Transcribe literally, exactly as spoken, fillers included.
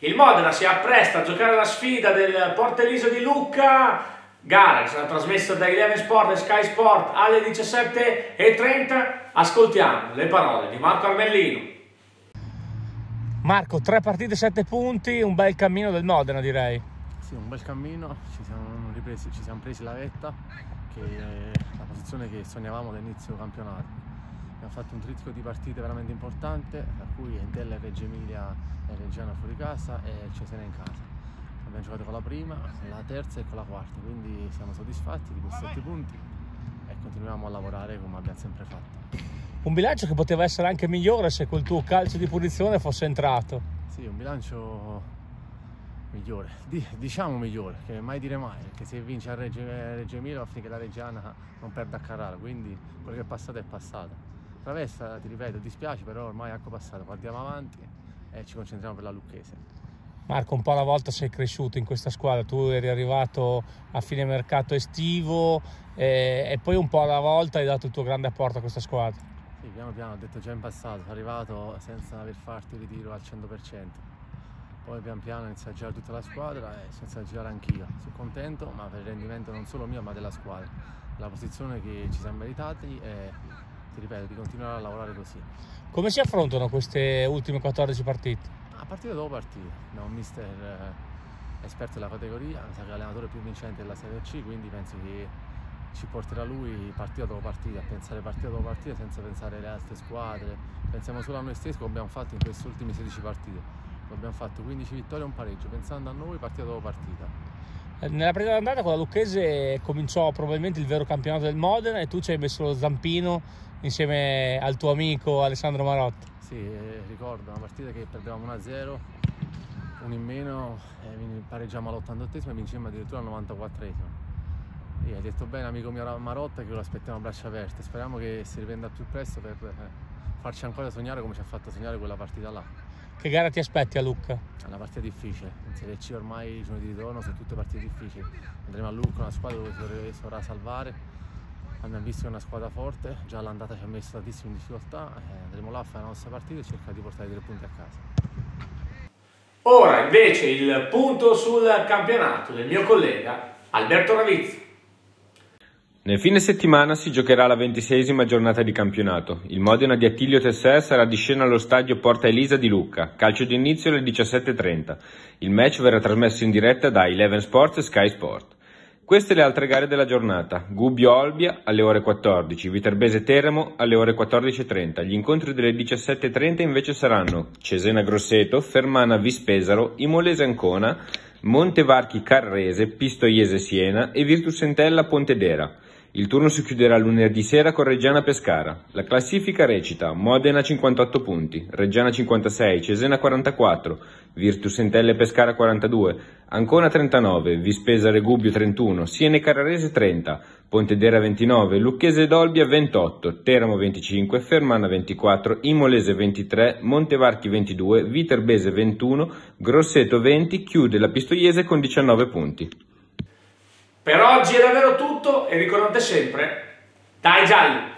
Il Modena si appresta a giocare la sfida del Porteliso di Lucca, gara che sarà trasmessa da Eleven Sport e Sky Sport alle diciassette e trenta. Ascoltiamo le parole di Marco Armellino. Marco, tre partite, sette punti, un bel cammino del Modena, direi. Sì, un bel cammino, ci siamo ripresi, ci siamo presi la vetta, che è la posizione che sognavamo dall'inizio campionato. Abbiamo fatto un trittico di partite veramente importante, tra cui Entella e Reggio Emilia e Reggiana fuori casa e Cesena in casa. Abbiamo giocato con la prima, con la terza e con la quarta, quindi siamo soddisfatti di questi sette punti e continuiamo a lavorare come abbiamo sempre fatto. Un bilancio che poteva essere anche migliore se quel tuo calcio di punizione fosse entrato. Sì, un bilancio migliore, diciamo migliore, che mai dire mai, perché se vince a Reggio, Reggio Emilia va finché la Reggiana non perde a Carrara, quindi quello che è passato è passato. Traversa, ti ripeto, dispiace, però ormai è acqua passata, guardiamo avanti e ci concentriamo per la Lucchese. Marco, un po' alla volta sei cresciuto in questa squadra, tu eri arrivato a fine mercato estivo e, e poi un po' alla volta hai dato il tuo grande apporto a questa squadra. Sì, piano piano, ho detto già in passato, sono arrivato senza aver fatto il ritiro al cento per cento. Poi pian piano inizio a girare tutta la squadra e senza girare anch'io. Sono contento, ma per il rendimento non solo mio ma della squadra. La posizione che ci siamo meritati e ti ripeto, di continuare a lavorare così. Come si affrontano queste ultime quattordici partite? A partita dopo partita, da un mister eh, esperto della categoria, mi sa che è l'allenatore più vincente della Serie C, quindi penso che ci porterà lui partita dopo partita, a pensare partita dopo partita senza pensare alle altre squadre. Pensiamo solo a noi stessi, come abbiamo fatto in queste ultime sedici partite. Abbiamo fatto quindici vittorie e un pareggio, pensando a noi partita dopo partita. Nella partita d'andata con la Lucchese cominciò probabilmente il vero campionato del Modena e tu ci hai messo lo zampino insieme al tuo amico Alessandro Marotta. Sì, eh, ricordo una partita che perdevamo uno a zero, uno in meno, eh, pareggiamo all'ottantottesimo e vincemmo addirittura al novantaquattresimo. Io ho detto bene amico mio Marotta che lo aspettiamo a braccia aperte, speriamo che si riprenda più presto per eh, farci ancora sognare come ci ha fatto sognare quella partita là. Che gara ti aspetti a Lucca? È una partita difficile, in Serie C ormai i giorni di ritorno sono tutte partite difficili. Andremo a Lucca, una squadra dove si dovrà salvare. Abbiamo visto che è una squadra forte, già l'andata ci ha messo tantissime difficoltà, eh, andremo là a fare la nostra partita e cercare di portare tre punti a casa. Ora invece il punto sul campionato del mio collega Alberto Ravizzi. Nel fine settimana si giocherà la ventiseiesima giornata di campionato. Il Modena di Attilio Tesser sarà di scena allo stadio Porta Elisa di Lucca. Calcio d'inizio alle diciassette e trenta. Il match verrà trasmesso in diretta da Eleven Sport e Sky Sport. Queste le altre gare della giornata. Gubbio Olbia alle ore quattordici, Viterbese Teramo alle ore quattordici e trenta. Gli incontri delle diciassette e trenta invece saranno Cesena Grosseto, Fermana Vispesaro, Imolese Ancona, Montevarchi Carrese, Pistoiese Siena e Virtus Entella Pontedera. Il turno si chiuderà lunedì sera con Reggiana Pescara. La classifica recita Modena cinquantotto punti, Reggiana cinquantasei, Cesena quarantaquattro, Virtus Entella e Pescara quarantadue, Ancona trentanove, Vispesaro e Gubbio trentuno, Siena e Carrarese trenta, Pontedera ventinove, Lucchese ed Olbia ventotto, Teramo venticinque, Fermana ventiquattro, Imolese ventitré, Montevarchi ventidue, Viterbese ventuno, Grosseto venti, chiude la Pistoiese con diciannove punti. Per oggi è davvero tutto e ricordate sempre, dai gialli!